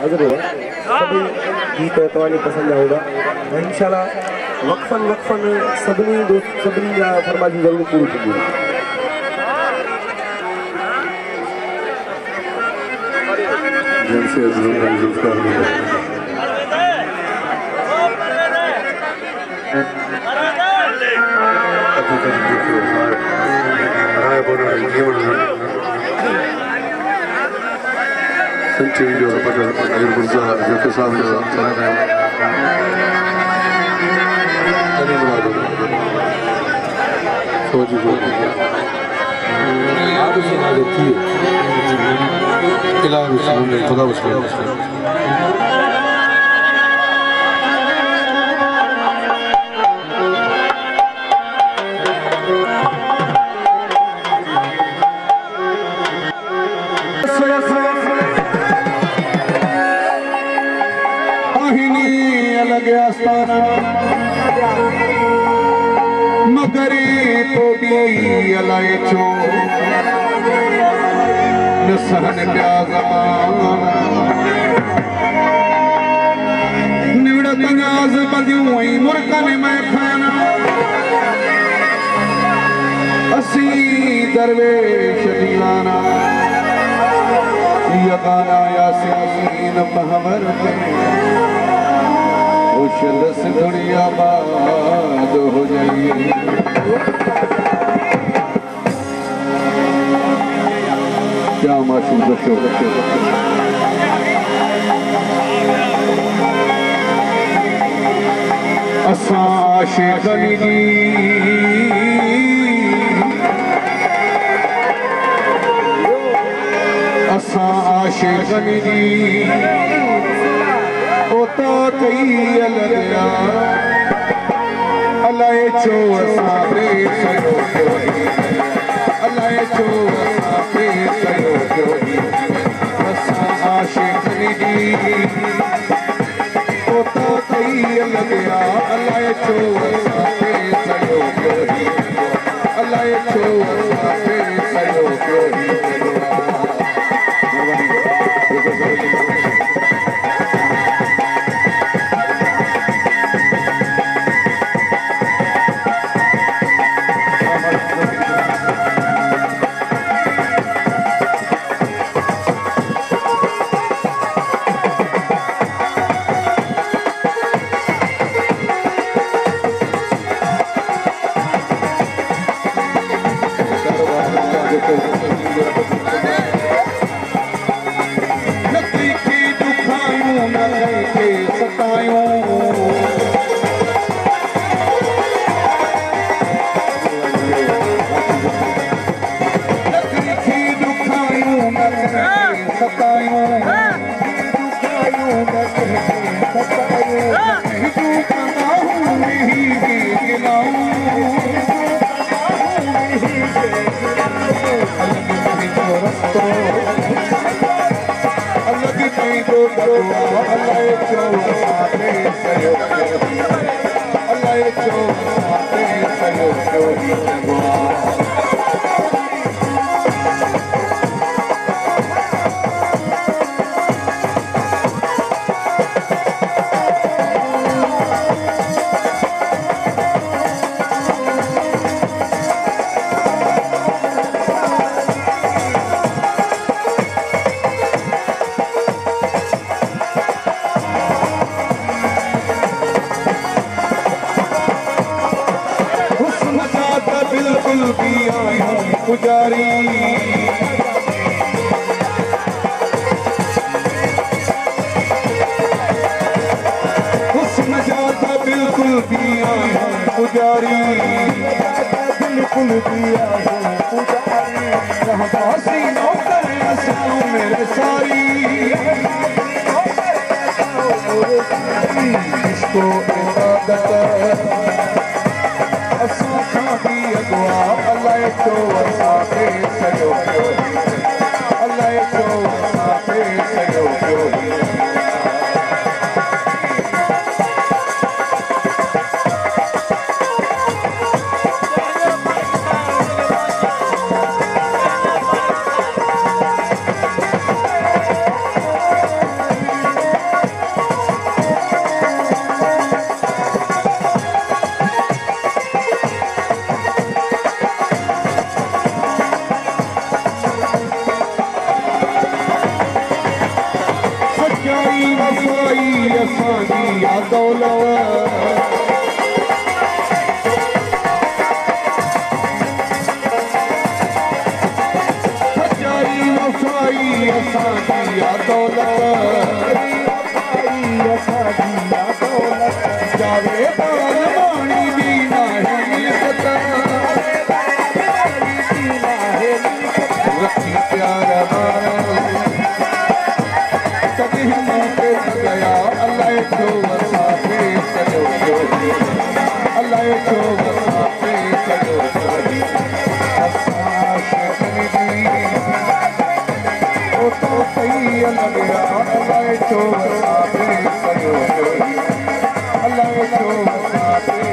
हाजिर हुआ सभी गीत तव्हांजी पसंद होगा इंशाल्लाह वक्फन वक्फन सभिनी दोस्त सभिनी जा फरमाइशूं ज़रूर पूरी थींदियूं। मगरी तोड़ी अलाए छो नसहन प्याजा निवड़त नाज बंदियूं ऐं मुर्कन में खाना असी दरवेश दीवाना या गाना यासीन पहवर उशलस दुनिया बाद हो जाइए क्या माशूम दशो असां आशिक़नी जी असां आशिक़नी जी ओता कई अलॻिया अलाए छो असां बेसयो अलाए छो असां बेसयो असां आशिक़नी जी ओता कई अलॻिया अलाए छो असां बेसयो अलाए छो असां बेसयो पुजारी हुस्न जाता बिल्कुल दिया पुजारी बिल्कुल दिया पुजारी रहबासी नौकर असां मेरे सारी इसको इबादत असां खां भी अगवा अलाए छो असां खे सॼो अलाए छो असां खे सॼो असांजी या दौलत सच्चाई वफाई असांजी या दौलत जावे पाल माणी दी नाही रखी प्यार सभी मौके गया अल्लाह जो वसा पे चलो अल्लाह जो वसा पे चलो ओ तो सही अल्लाह अल्लाह जो वसा पे चलो अल्लाह जो वसा पे